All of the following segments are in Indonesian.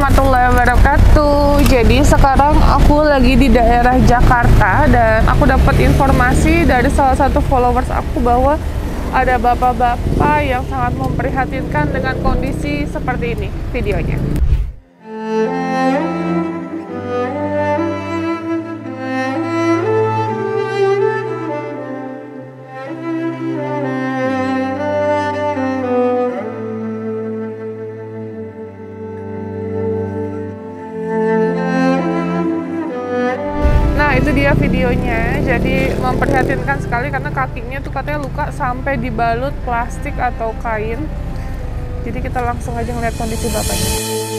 warahmatullahi wabarakatuh. Jadi sekarang aku lagi di daerah Jakarta dan aku dapat informasi dari salah satu followers aku bahwa ada bapak-bapak yang sangat memprihatinkan dengan kondisi seperti ini videonya. Itu dia videonya, jadi memprihatinkan sekali karena kakinya tuh katanya luka sampai dibalut plastik atau kain. Jadi kita langsung aja ngeliat kondisi bapaknya.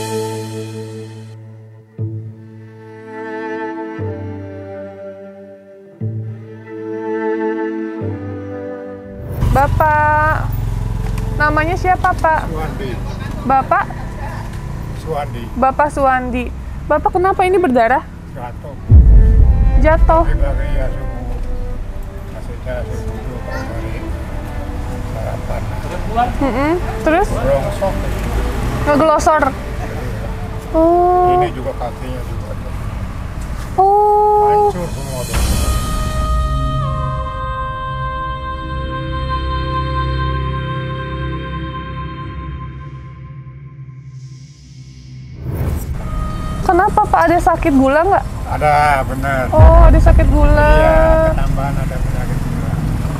Bapak, namanya siapa Pak? Suwandi. Bapak? Suwandi. Bapak Suwandi. Bapak kenapa ini berdarah? Jatuh. Jatuh. Ya subuh. Maksudnya subuh dari sarapan. Terus? Berongsok. Ngeglosor. Oh. Ini juga kakinya juga. Oh. Hancur semua tuh. Kenapa Pak, ada sakit gula nggak? Ada, benar. Oh, ada sakit gula. Iya, ketambahan ada penyakit gula.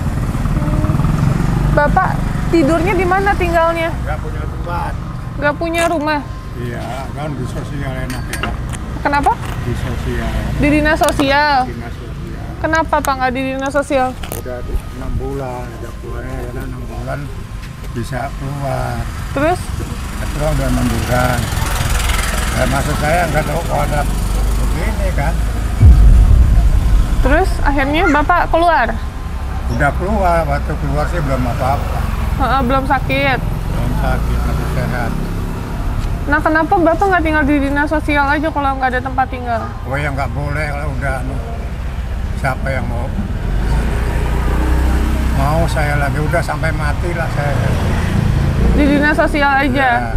Bapak tidurnya di mana tinggalnya? Nggak punya tempat. Nggak punya rumah? Iya, kan di sosial enak ya. Kenapa? Di sosial. Di dinas sosial. Dinas sosial. Kenapa Pak nggak di dinas sosial? Udah 6 bulan, udah keluarnya karena 6 bulan bisa keluar. Terus? Keluar udah 6 bulan. Ya, maksud saya nggak tahu kalau ada begini kan. Terus akhirnya Bapak keluar? Udah keluar, waktu keluar sih belum apa-apa. Belum sakit? Belum sakit, masih sehat. Nah kenapa Bapak nggak tinggal di dinas sosial aja kalau nggak ada tempat tinggal? Oh ya nggak boleh kalau udah siapa yang mau saya lagi udah sampai mati lah saya. Di dinas sosial aja? Ya.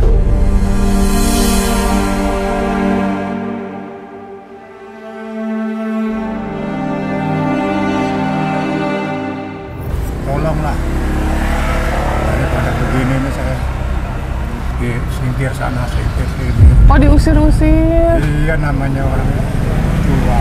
Tolonglah, daripada begini nih saya disingkir sana singkir sini. Oh, diusir-usir? Iya, namanya orang tua.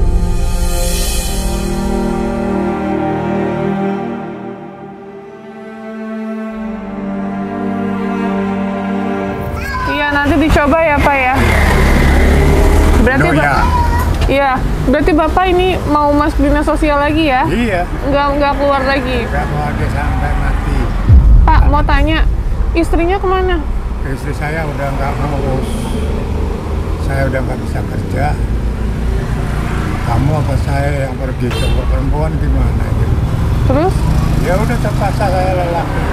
Iya, nanti dicoba ya Pak ya. Berarti Iya, berarti Bapak ini mau masuk dinas sosial lagi ya? Iya. Nggak keluar lagi? Nggak mau dia sampai mati. Pak, mau tanya, istrinya kemana? Istri saya udah nggak ngurus. Saya udah nggak bisa kerja. Kamu apa saya yang pergi, coba perempuan gimana gitu. Terus? Ya udah terpaksa saya lelaki.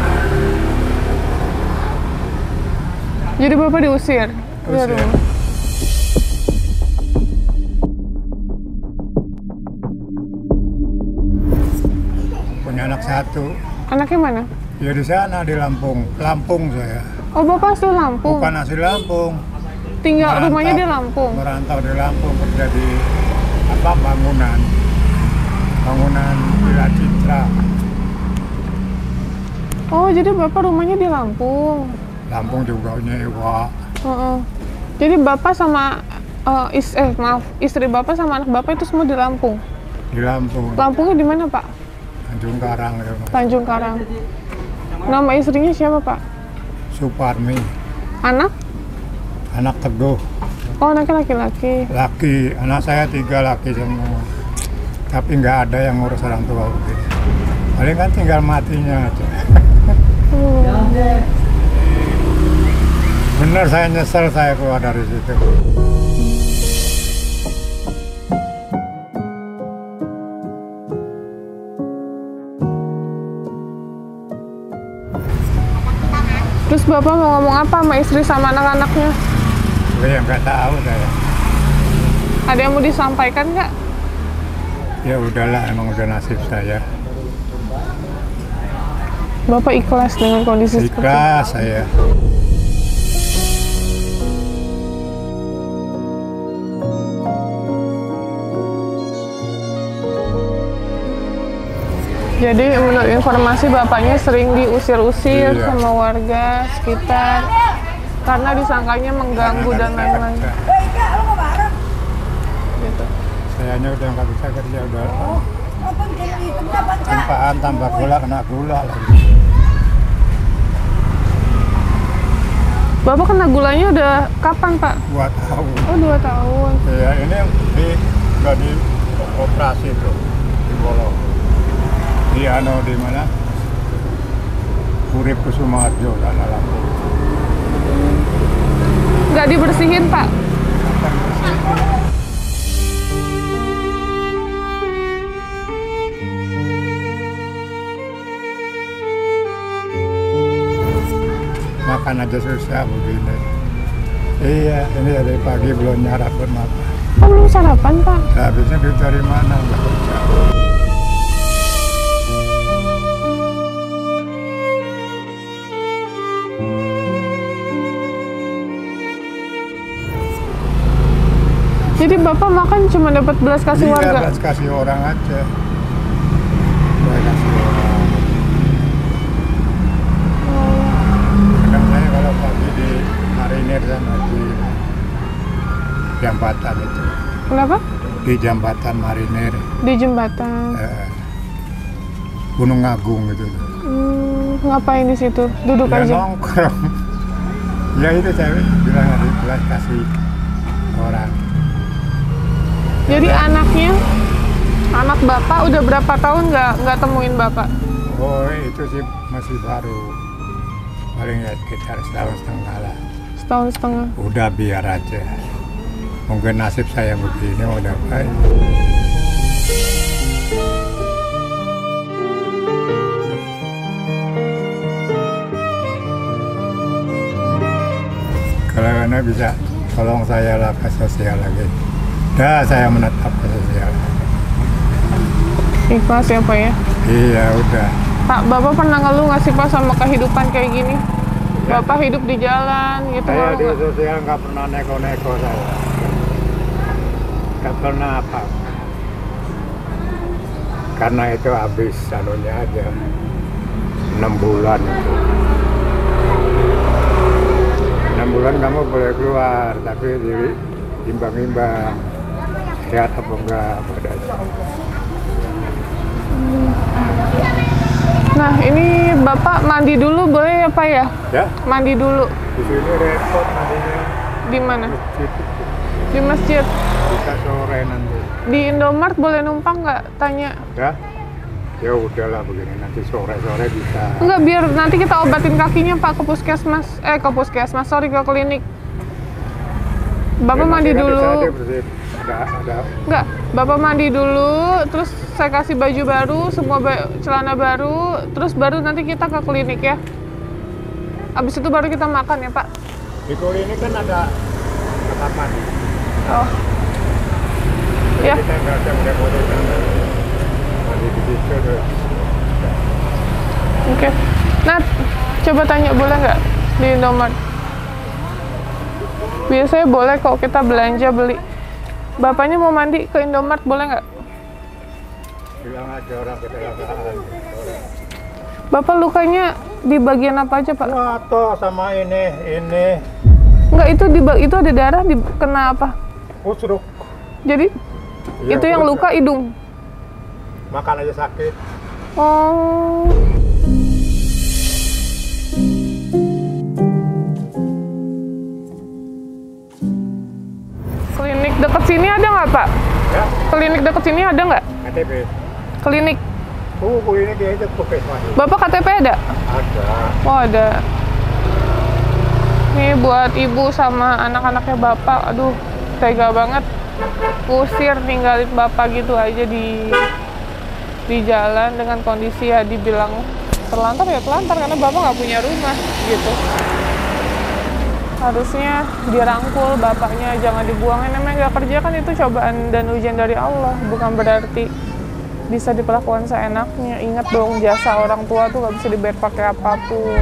Jadi Bapak diusir? Usir. Punya anak satu. Anaknya mana? Ya di sana di Lampung. Lampung saya. Oh, Bapak asli Lampung? Bukan asli Lampung. Tinggal rumahnya di Lampung? Merantau di Lampung, kerja di bangunan Villa Citra. Oh, jadi Bapak rumahnya di Lampung? Lampung juga nyewa. Jadi Bapak sama istri Bapak sama anak Bapak itu semua di Lampung? Di Lampung. Lampungnya di mana Pak? Tanjung Karang. Ya, Tanjung Karang. Nama istrinya siapa Pak? Suparmi. Anak? Anak Teguh. Oh, anaknya laki-laki. Laki, anak saya 3 laki semua. Tapi nggak ada yang ngurus orang tua. Paling kan tinggal matinya aja. Bener, saya nyesel saya keluar dari situ. Terus Bapak mau ngomong apa sama istri sama anak-anaknya? Ya nggak tahu saya. Ada yang mau disampaikan nggak? Ya udahlah, emang udah nasib saya. Bapak ikhlas dengan kondisi seperti ini? Ikhlas saya. Jadi menurut informasi bapaknya sering diusir-usir Iya. sama warga sekitar karena disangkanya mengganggu dan lain-lain. Gitu. Sayanya udah nggak bisa kerja, udah tempaan tambah gula kena gula lagi. Bapak kena gulanya udah kapan, Pak? 2 tahun. Oh, 2 tahun. Ya ini udah di operasi tuh di Bolong. Di di mana? Urip Kusumaharjo Tanah Lampung. Nggak dibersihin, Pak? Makan aja susah begini. Iya, ini dari pagi belum nyarap buat makan. Oh, belum sarapan, Pak? Habisnya duit dari mana? Nggak kerja. Jadi Bapak makan cuma dapat belas kasih warga? Iya, kasih orang aja. Saya kasih orang. Kadang saya kalau pagi di marinir sama di jambatan itu. Kenapa? Di jambatan marinir. Di jembatan. Gunung Agung gitu. Ngapain di situ? Duduk Ya aja? nongkrong. Ya itu saya bilang ada belas kasih orang. Jadi anak Bapak udah berapa tahun nggak temuin Bapak? Oh itu sih masih baru. Paling ya sekitar 1,5 tahun lah. 1,5 tahun. Udah biar aja. Mungkin nasib saya begini udah baik. Kalau Anda bisa tolong saya lah ke sosial lagi. Dah saya menetap ke sosial. Ikhlas ya, Pak ya? Iya udah. Pak, Bapak pernah ngeluh nggak sih, Pak, sama kehidupan kayak gini? Ya. Bapak hidup di jalan gitu. Saya ngeluh di nggak? sosial nggak pernah neko-neko saya. Nggak pernah apa. Karena itu habis anunya aja 6 bulan itu. 6 bulan kamu boleh keluar, tapi diimbang-imbang sehat apa enggak pada Nah, ini Bapak mandi dulu boleh ya, Pak ya? ya. Mandi dulu. Di sini repot nantinya Di mana? masjid Di masjid. bisa sore nanti. Di Indomart boleh numpang nggak? Tanya. Ya, ya udahlah begini nanti sore-sore bisa. Enggak, biar nanti kita obatin kakinya, Pak, ke puskesmas. Ke puskesmas, sorry, ke klinik. Bapak Ya, mandi nanti dulu. bisa aja bersihin. Ada Enggak, Bapak mandi dulu, terus saya kasih baju baru, semua celana baru, terus baru nanti kita ke klinik ya. Abis itu baru kita makan ya, Pak. di klinik kan ada kamar mandi. Oh. Ya. Kita nggak ada udah mandi di situ terus. Oke. Nat, coba tanya boleh nggak di Indomart? Biasanya boleh kok kita belanja beli. Bapaknya mau mandi ke Indomart boleh nggak? Bilang aja orang kecelakaan. Bapak lukanya di bagian apa aja, Pak? Wah, toh sama ini. Nggak, itu ada darah kena apa? Usruk. Jadi Iya, itu yang terus luka hidung. makan aja sakit. Oh. Klinik dekat sini ada nggak, Pak? Ya, Klinik dekat sini ada nggak? KTP. Klinik. Klinik dia itu puskesmas. Bapak KTP ada? Ada. Oh, ada. Ini buat ibu sama anak-anaknya Bapak. Aduh, tega banget. Usir, ninggalin Bapak gitu aja di jalan dengan kondisi ya dibilang terlantar ya terlantar karena Bapak nggak punya rumah gitu. Harusnya dirangkul bapaknya, jangan dibuangin. Namanya nggak kerja kan itu cobaan dan ujian dari Allah, bukan berarti bisa diperlakukan seenaknya. Ingat dong, jasa orang tua tuh nggak bisa dibayar pakai apapun.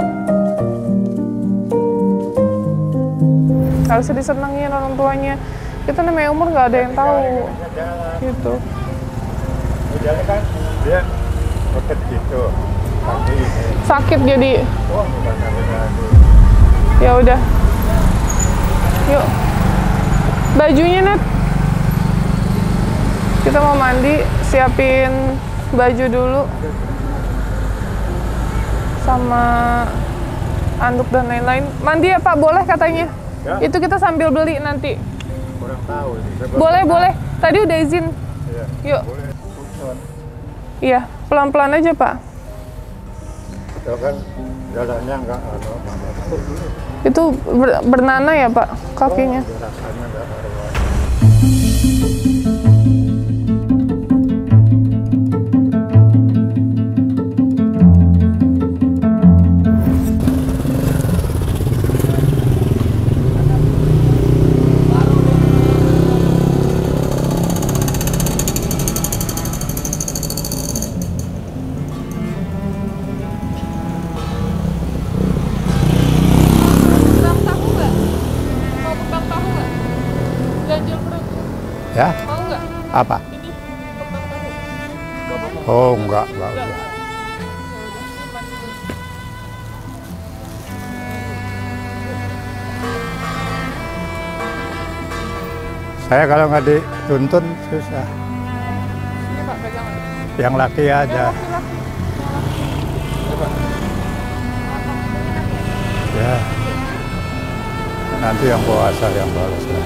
Harusnya disenengin orang tuanya. Kita namanya umur nggak ada yang tahu. Gitu. Jalan kan dia otot gitu. Kaki ini. Sakit jadi. Oh, bukan lagi. Ya udah. Yuk. Bajunya, Nat. Kita mau mandi, siapin baju dulu. Sama anduk dan lain-lain. Mandi ya Pak, boleh katanya. Ya? Itu kita sambil beli nanti. Kurang tahu. Boleh, boleh. Tadi udah izin. Iya. Yuk. Boleh. Tuntun. Iya, pelan-pelan aja Pak. Itu kan jalannya enggak Itu bernanah ya Pak, kakinya. rasanya enggak karuan. Ya? Mau nggak? Apa? Ini kembang tahu. Oh, enggak udah. Saya kalau nggak dituntun susah. Ini Pak pegangan. Yang laki aja. Ya. Nanti yang puasa yang balas lah.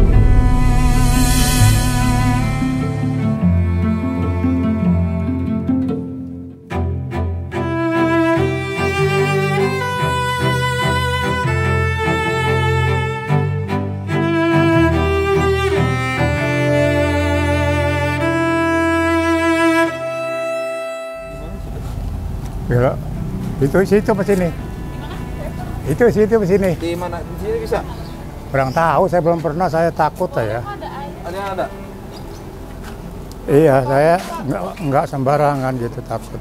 Belok. Itu situ ke sini. Itu situ ke sini. Di mana? Di sini bisa? Kurang tahu, saya belum pernah, saya takut ya. Ada yang ada? Iya, saya nggak sembarangan gitu, takut.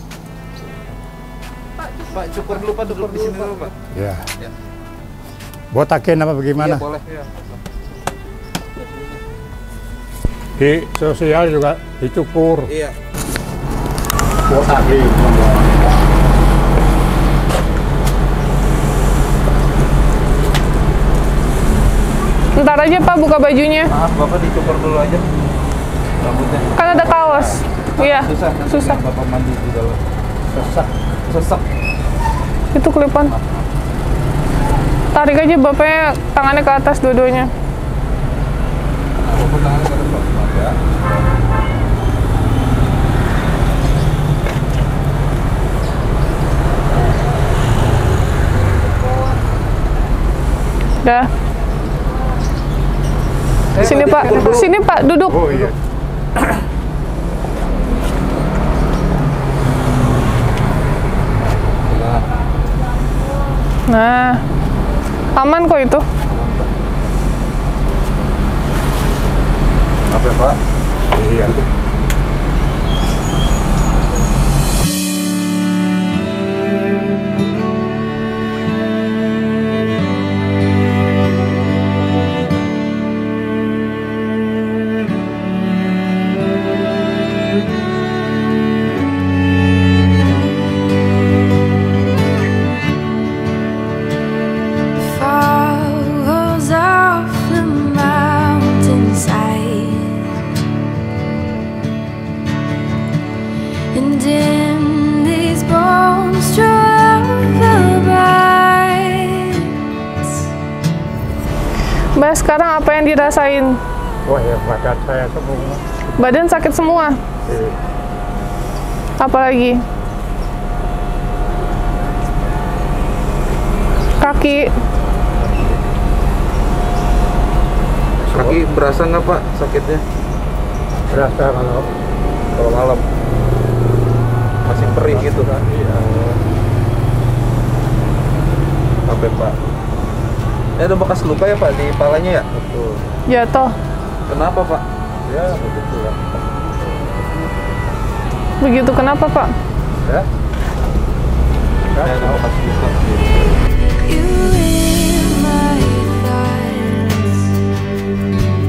Pak, cukur dulu Pak, duduk di sini dulu Pak. Ya. Ya. Botakin apa bagaimana? Iya, boleh. Iya. Di sosial juga dicukur. Iya. Botakin. Ntar aja Pak buka bajunya. Maaf, Bapak dicukur dulu aja rambutnya. Kan ada kaos. Iya, Susah. Nanti susah. Bapak mandi di dalam. Sesak. Itu kelipan. Tarik aja Bapaknya tangannya ke atas dua-duanya. Bapak tangannya ke depan. Maaf ya. Dah. Sini Pak, sini Pak, duduk. Oh iya. Nah, aman kok itu. Maaf ya Pak. Iya. Falls off the mountainside, and in these bones draw the bright. Mbak, sekarang apa yang dirasain? Wah ya, badan saya semua. Badan sakit semua. Apalagi? Kaki. Kaki berasa nggak Pak sakitnya? Berasa kalau Malam masih perih gitu kan? iya. Sampai Pak. Ini ada bekas luka ya Pak di kepalanya ya? Betul. Jatuh. Kenapa Pak? Ya begitu lah. Begitu kenapa Pak? Ya. Ini ada bekas luka. You in my thoughts.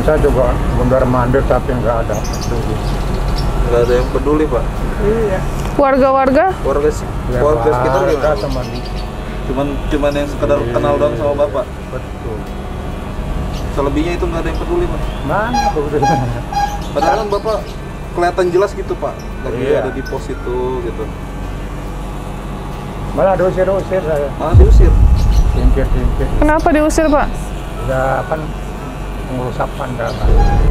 saya juga mondar mandir tapi nggak ada. Nggak ada yang peduli pak. Iya. Warga-warga? Warga Ya, warga sekitar warga gimana? sama Cuman yang sekedar kenal doang sama bapak. betul. Selebihnya itu nggak ada yang peduli pak. Mana betul. Padahal kan bapak kelihatan jelas gitu pak. Lagi Iya. ada di pos itu gitu. Malah diusir-usir saya. Malah diusir. Tingkir-tingkir. Kenapa diusir, Pak? Ya kan merusak pandangan.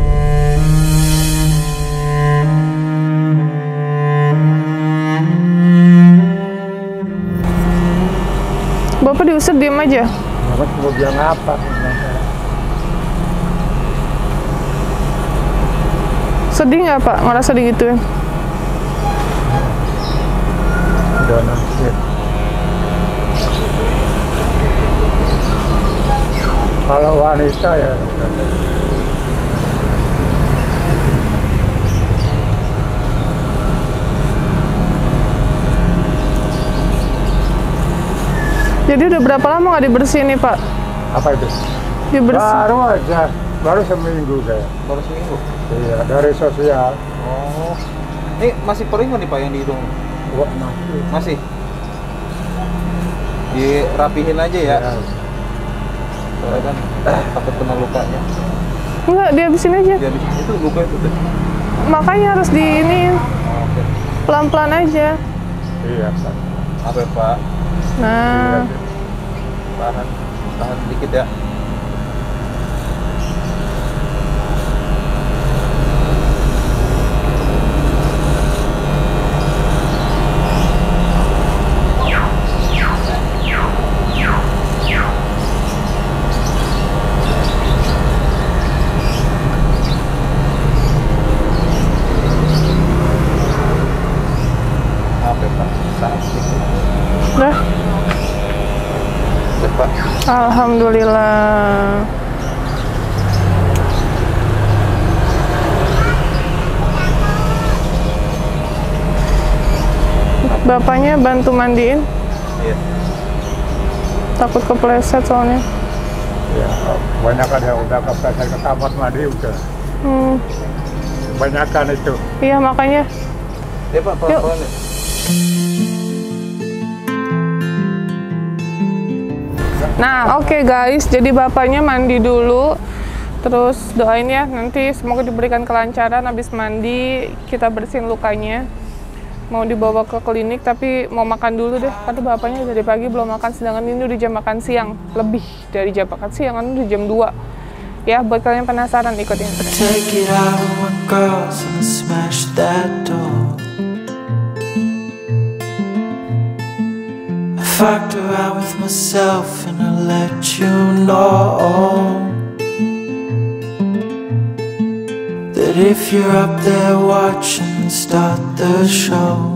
Bapak diusir diem aja? Bapak mau bilang apa? Sedih nggak, Pak? Ngerasa digituin? Udah nanti. Kalau wanita ya Jadi udah berapa lama nggak dibersihin nih, Pak? apa itu? Dibersihin. Baru aja, baru seminggu saya. Baru seminggu. Iya, dari sosial. Oh. Ini masih perih nggak nih pak yang di hidung? Wah, masih. Masih. Dirapihin aja ya. Ya, Soalnya kan takut kena lukanya. Enggak, dihabisin aja. Jadi itu luka itu tuh. Makanya harus diiniin. Oke. Pelan-pelan aja. iya, Pak. Apa ya, pak? Nah, Tahan sedikit ya. Apa ya, pak? Tahan sedikit. udah. Ya, pak. Alhamdulillah. Bapaknya bantu mandiin, Iya. takut kepleset soalnya. Ya, banyak kan yang udah kepleset ke kamar mandi udah. Kebanyakan itu. Iya, makanya. Ya, pak, pelan-pelan ya. Nah, oke guys, jadi bapaknya mandi dulu, terus doain ya nanti semoga diberikan kelancaran. Habis mandi kita bersihin lukanya, mau dibawa ke klinik tapi mau makan dulu deh karena bapaknya dari pagi belum makan, sedangkan ini udah jam makan siang, lebih dari jam makan siang, kan udah jam 2 ya. Buat kalian penasaran, ikutin terus. Take it out of my girls and smash that door. I fucked around with myself and I let you know that if you're up there watching, start the show.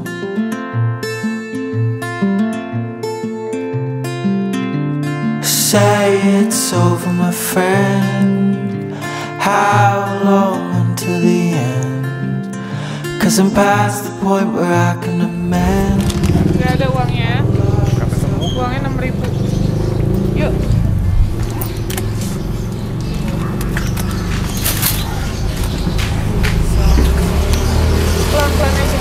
Say it's over, my friend. How long until the end? 'Cause I'm past the point where I can amend. Gak ada uangnya. Uangnya 6.000. Yuk. Pelan-pelan aja.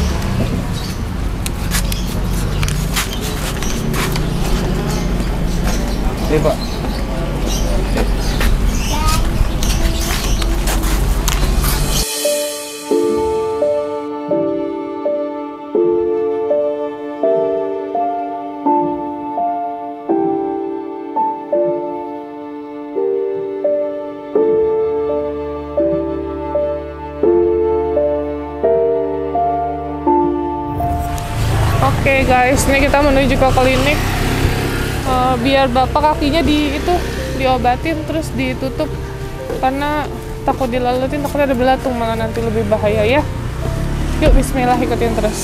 Nih, pak. Oke guys, ini kita menuju ke klinik. Biar bapak kakinya diobatin terus ditutup karena takut dilalutin, takutnya ada belatung, malah nanti lebih bahaya ya. Yuk, bismillah, ikutin terus.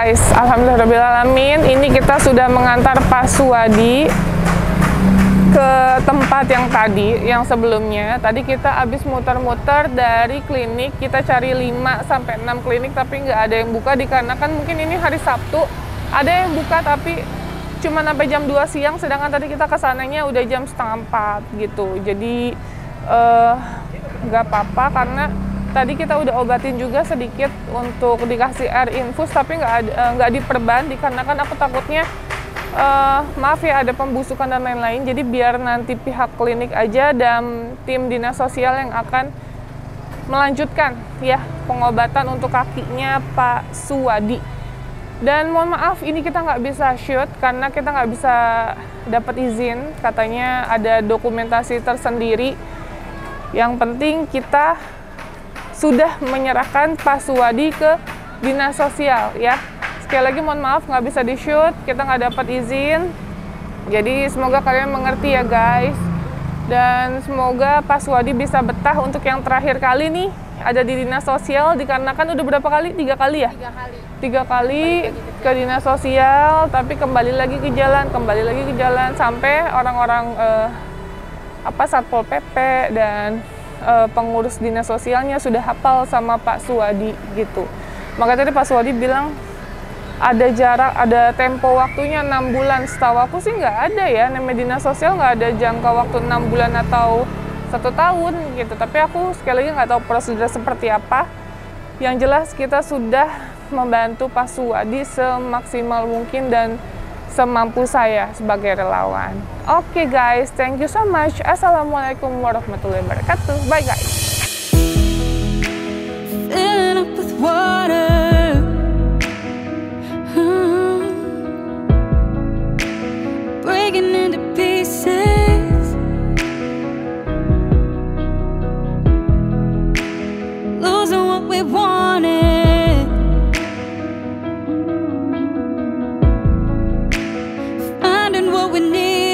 guys, alhamdulillahirrahmanirrahim, ini kita sudah mengantar Pak Suwadi ke tempat yang tadi, yang sebelumnya. Tadi kita habis muter-muter dari klinik, kita cari 5-6 klinik tapi nggak ada yang buka dikarenakan mungkin ini hari Sabtu. Ada yang buka tapi cuma sampai jam 2 siang, sedangkan tadi kita kesananya udah jam 3:30 gitu. Jadi nggak apa-apa karena tadi kita udah obatin juga sedikit untuk dikasih air infus, tapi nggak diperban dikarenakan aku takutnya maaf ya ada pembusukan dan lain-lain. Jadi biar nanti pihak klinik aja dan tim dinas sosial yang akan melanjutkan ya pengobatan untuk kakinya Pak Suwadi. Dan mohon maaf ini kita nggak bisa shoot karena kita nggak bisa dapat izin, katanya ada dokumentasi tersendiri. Yang penting kita sudah menyerahkan Pak Suwadi ke dinas sosial ya. Sekali lagi mohon maaf nggak bisa di shoot, kita nggak dapat izin. Jadi semoga kalian mengerti ya guys. Dan semoga Pak Suwadi bisa betah untuk yang terakhir kali nih ada di dinas sosial, dikarenakan udah berapa kali? 3 kali ya? 3 kali ke dinas sosial, tapi kembali lagi ke jalan sampai orang-orang Satpol PP dan pengurus dinas sosialnya sudah hafal sama Pak Suwadi gitu. Makanya tadi Pak Suwadi bilang ada jarak, ada tempo waktunya 6 bulan. Setahu aku sih nggak ada ya, namanya dinas sosial nggak ada jangka waktu 6 bulan atau 1 tahun gitu. Tapi aku sekali lagi nggak tahu prosedur seperti apa. Yang jelas kita sudah membantu Pak Suwadi semaksimal mungkin dan semampu saya sebagai relawan. Oke guys, thank you so much. Assalamualaikum warahmatullahi wabarakatuh. Bye guys. Filling up with water. Breaking into pieces. Losing what we wanted. Finding what we need.